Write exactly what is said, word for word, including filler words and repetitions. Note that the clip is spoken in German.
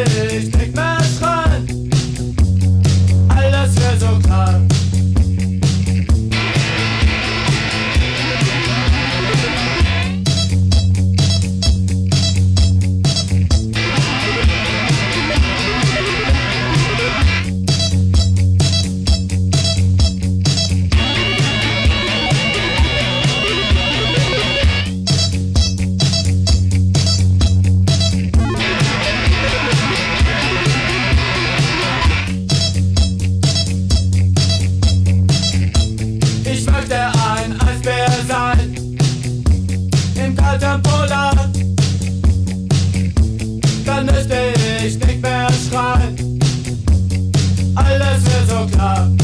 ich nicht mehr schreien, alles wär so klar. Ich möchte ein Eisbär sein, im kalten Polar. Dann müsste ich nicht mehr schreien, alles wär so klar.